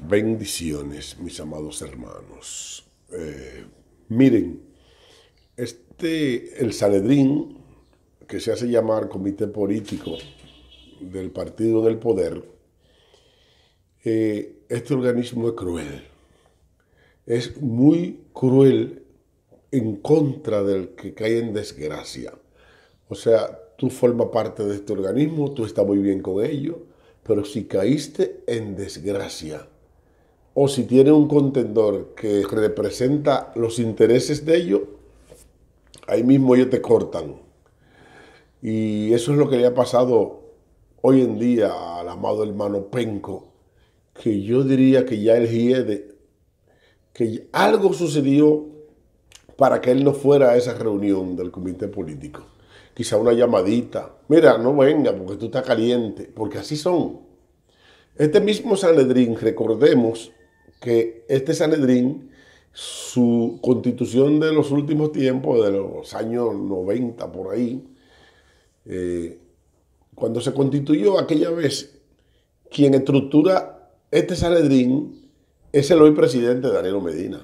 Bendiciones, mis amados hermanos. Miren, el Sanedrín, que se hace llamar Comité Político del Partido en el Poder, este organismo es cruel. Es muy cruel en contra del que cae en desgracia. O sea, tú formas parte de este organismo, tú estás muy bien con ello, pero si caíste en desgracia, o si tiene un contendor que representa los intereses de ellos, ahí mismo ellos te cortan. Y eso es lo que le ha pasado hoy en día al amado hermano Penco, que yo diría que ya él hiede, que algo sucedió para que él no fuera a esa reunión del comité político. Quizá una llamadita. Mira, no venga porque tú estás caliente, porque así son. Este mismo Sanedrín, recordemos que este Sanedrín, su constitución de los últimos tiempos, de los años 90 por ahí, cuando se constituyó aquella vez, quien estructura este Sanedrín es el hoy presidente Danilo Medina.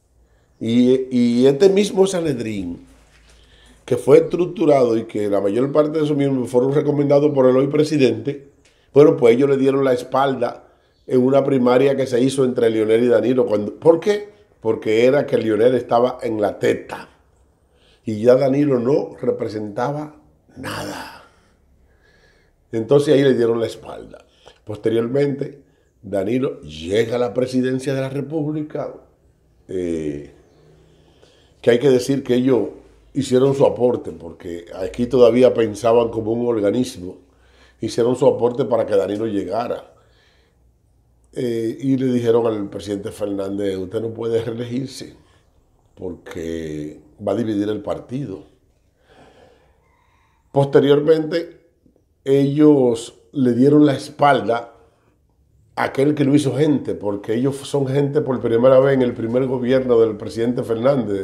Y este mismo Sanedrín, que fue estructurado y que la mayor parte de sus miembros fueron recomendados por el hoy presidente, bueno, pues ellos le dieron la espalda en una primaria que se hizo entre Leonel y Danilo. ¿Por qué? Porque era que Leonel estaba en la teta y ya Danilo no representaba nada. Entonces ahí le dieron la espalda. Posteriormente, Danilo llega a la presidencia de la República, que hay que decir que ellos hicieron su aporte, porque aquí todavía pensaban como un organismo, hicieron su aporte para que Danilo llegara. Y le dijeron al presidente Fernández, usted no puede reelegirse porque va a dividir el partido. Posteriormente, ellos le dieron la espalda a aquel que lo hizo gente, porque ellos son gente por primera vez en el primer gobierno del presidente Fernández,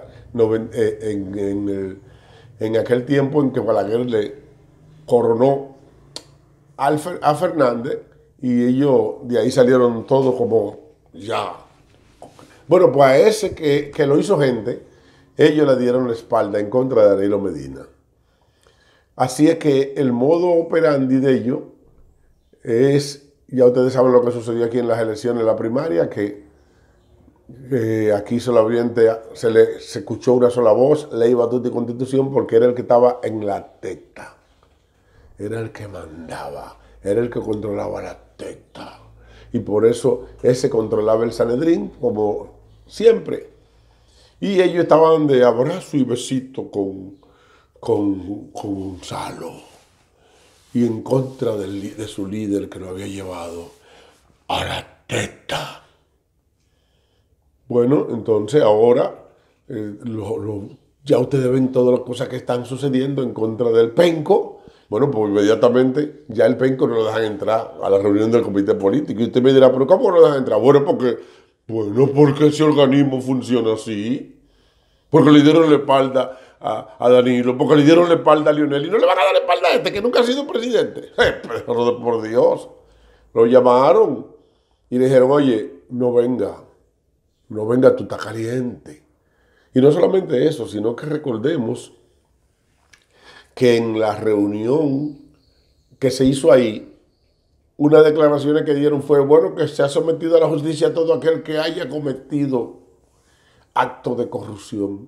en aquel tiempo en que Balaguer le coronó a Fernández. Y ellos de ahí salieron todos como ya. Bueno, pues a ese que lo hizo gente, ellos le dieron la espalda en contra de Danilo Medina. Así es que el modo operandi de ellos es, ya ustedes saben lo que sucedió aquí en las elecciones, la primaria, que aquí solamente se escuchó una sola voz, ley, batuta y constitución, porque era el que estaba en la teta. Era el que mandaba, era el que controlaba la teta. Y por eso ese controlaba el Sanedrín, como siempre. Y ellos estaban de abrazo y besito con Gonzalo. Y en contra de su líder que lo había llevado a la teta. Bueno, entonces ahora ya ustedes ven todas las cosas que están sucediendo en contra del Penco. Bueno, pues inmediatamente ya el Penco no lo dejan entrar a la reunión del comité político. Y usted me dirá, ¿pero cómo no lo dejan entrar? Bueno, porque ese organismo funciona así. Porque le dieron la espalda a Danilo, porque le dieron la espalda a Leonel y no le van a dar la espalda a este que nunca ha sido presidente. Pero por Dios, lo llamaron y le dijeron, oye, no venga, tú estás caliente. Y no solamente eso, sino que recordemos que en la reunión que se hizo ahí, una de las declaraciones que dieron fue, bueno, que se ha sometido a la justicia todo aquel que haya cometido actos de corrupción.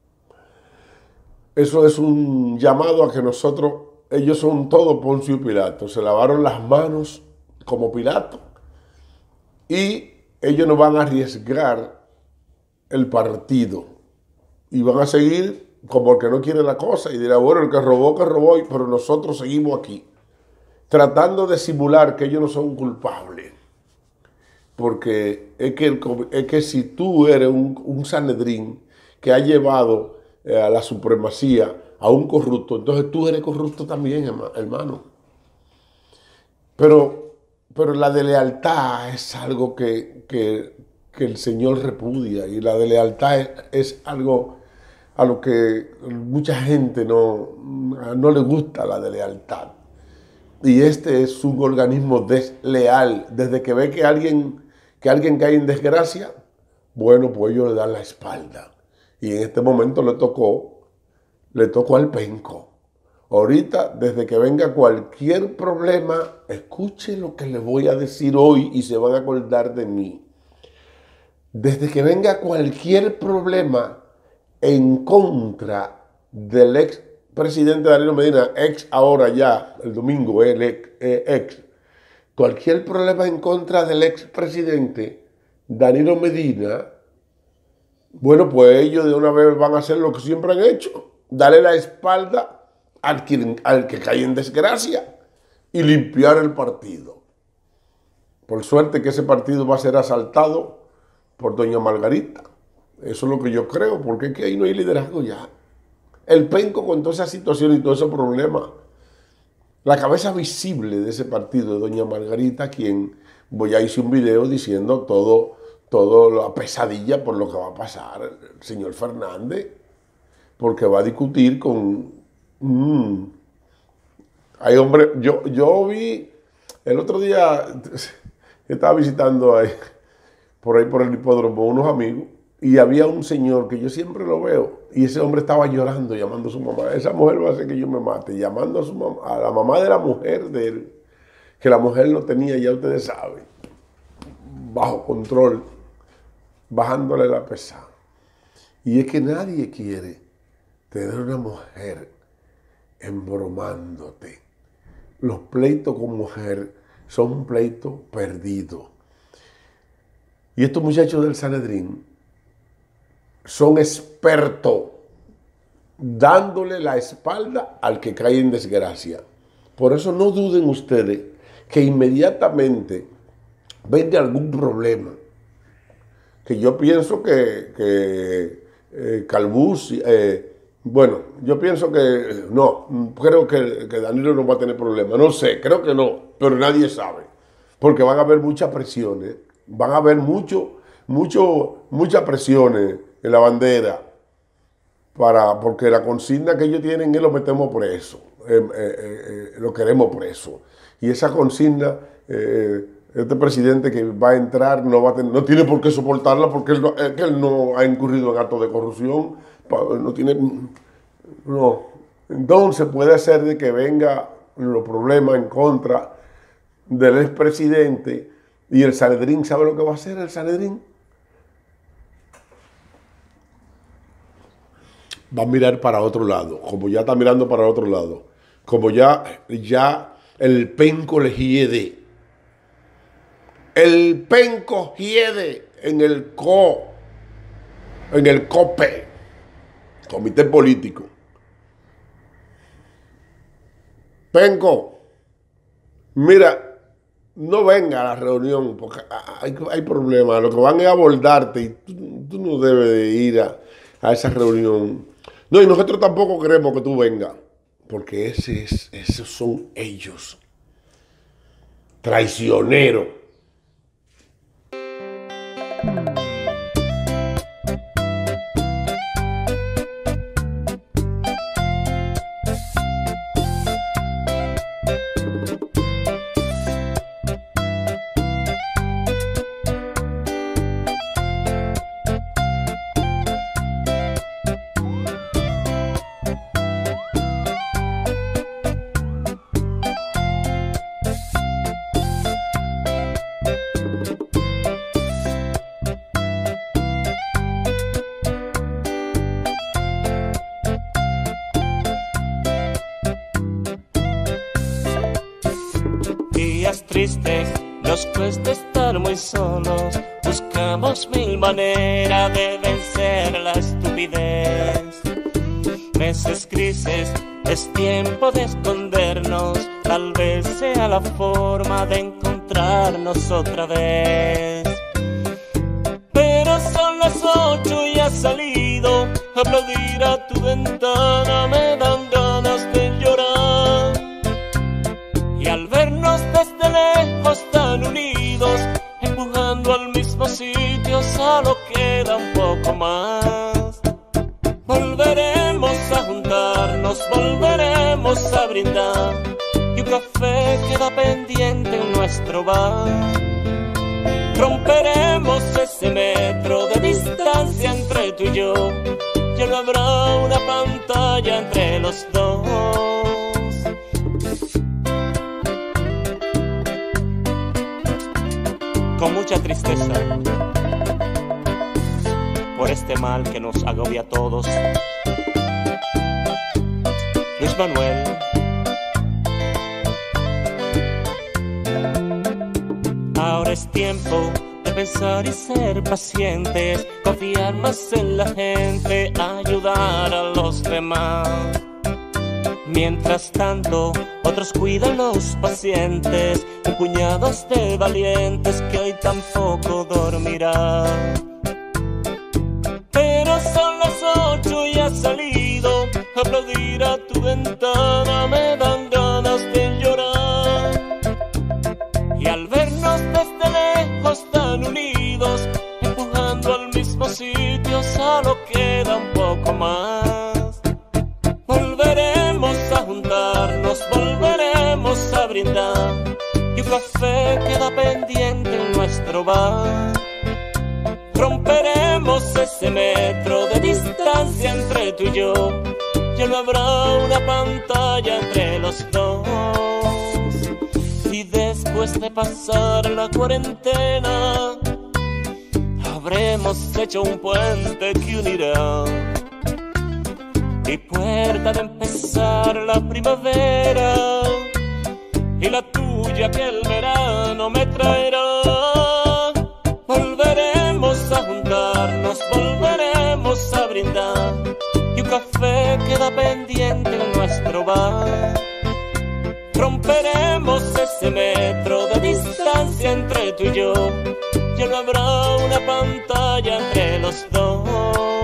Eso es un llamado a que ellos son todos Poncio y Pilato, se lavaron las manos como Pilato y ellos no van a arriesgar el partido y van a seguir como el que no quiere la cosa y dirá, bueno, el que robó, pero nosotros seguimos aquí, tratando de simular que ellos no son culpables. Porque es que si tú eres un Sanedrín que ha llevado a la supremacía a un corrupto, entonces tú eres corrupto también, hermano. Pero la deslealtad es algo que el Señor repudia, y la deslealtad es algo a lo que mucha gente no le gusta, la deslealtad. Y este es un organismo desleal. Desde que ve que alguien que alguien cae en desgracia, bueno, pues ellos le dan la espalda. Y en este momento le tocó al penco. Ahorita, desde que venga cualquier problema, escuche lo que le voy a decir hoy y se van a acordar de mí. Desde que venga cualquier problema en contra del ex presidente Danilo Medina, ex ahora ya, el domingo, el ex, cualquier problema en contra del ex presidente Danilo Medina, bueno, pues ellos de una vez van a hacer lo que siempre han hecho, darle la espalda al que cae en desgracia y limpiar el partido. Por suerte que ese partido va a ser asaltado por doña Margarita. Eso es lo que yo creo, porque es que ahí no hay liderazgo ya. El penco con toda esa situación y todos esos problemas. La cabeza visible de ese partido de doña Margarita, quien ya hice un video diciendo todo la pesadilla por lo que va a pasar el señor Fernández, porque va a discutir con... Hay hombre, yo vi el otro día, estaba visitando ahí, por el hipódromo unos amigos, y había un señor que yo siempre lo veo, y ese hombre estaba llorando, llamando a su mamá. Esa mujer va a hacer que yo me mate, llamando a su mamá, a la mamá de la mujer de él, que la mujer lo tenía, ya ustedes saben, bajo control, bajándole la pesada. Y es que nadie quiere tener una mujer embromándote. Los pleitos con mujer son un pleito perdido. Y estos muchachos del Sanedrín son expertos dándole la espalda al que cae en desgracia. Por eso no duden ustedes que inmediatamente venga algún problema. Que yo pienso que Calbús, bueno, yo pienso que no, creo que Danilo no va a tener problema. No sé, creo que no, pero nadie sabe. Porque van a haber muchas presiones, van a haber muchas presiones en la bandera, porque la consigna que ellos tienen es lo metemos preso, lo queremos preso. Y esa consigna, este presidente que va a entrar no tiene por qué soportarla, porque él no ha incurrido en actos de corrupción, no. Entonces puede ser de que venga los problemas en contra del expresidente y el Sanedrín, ¿sabe lo que va a hacer el Sanedrín? Va a mirar para otro lado, como ya está mirando para otro lado, como ya el penco le hiede. El penco hiede en el COPE, Comité Político. Penco, mira, no venga a la reunión porque hay problemas. Lo que van es a abordarte y tú no debes de ir a esa reunión. No, y nosotros tampoco queremos que tú vengas, porque esos son ellos, traicioneros. Días tristes, nos cuesta estar muy solos, buscamos mil maneras de vencer la estupidez. Meses grises, es tiempo de escondernos, tal vez sea la forma de encontrarnos otra vez. Pero son las 8 y has salido, aplaudir a tu ventana me dan ganas de llorar. Y al vernos desde lejos tan unidos, empujando al mismo sitio, solo queda un poco más. Volveremos a juntarnos, volveremos a brindar, y un café queda pendiente en nuestro bar. Romperemos ese metro de distancia entre tú y yo. Ya no habrá una pantalla entre los dos. Con mucha tristeza por este mal que nos agobia a todos, Luis Manuel. Ahora es tiempo de pensar y ser pacientes, confiar más en la gente, ayudar a los demás. Mientras tanto, otros cuidan los pacientes, un puñado de valientes que hoy tampoco dormirán. Pero son las 8 y has salido, aplaudir a tu ventana me dan ganas de llorar. Y al vernos desde lejos tan unidos, empujando al mismo sitio, solo queda un poco más. Volveremos a juntarnos, volveremos a brindar, y un café queda pendiente en nuestro bar. Romperemos ese metro de distancia entre tú y yo. Ya no habrá una pantalla entre los dos. Y después de pasar la cuarentena, habremos hecho un puente que unirá mi puerta de empezar la primavera y la tuya que el verano me traerá. Volveremos a juntarnos, volveremos a brindar, y un café queda pendiente en nuestro bar. Romperemos ese metro de distancia entre tú y yo. Ya no habrá una pantalla entre los dos.